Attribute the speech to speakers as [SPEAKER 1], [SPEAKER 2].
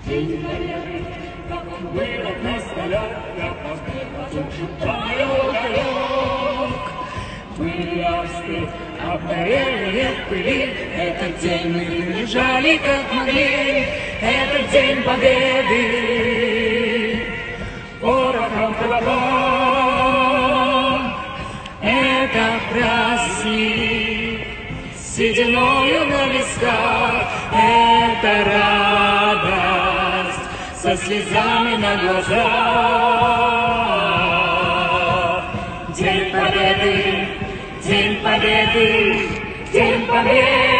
[SPEAKER 1] День Победы, как он вырос на столях, я посыпаю уголек. Мы ласты обгорели в пыли, этот день мы лежали как могли, этот день Победы. Порохом, табаком, это праздник, сединою на висках, это радость со слезами на глазах. День Победы, День Победы, День Победы.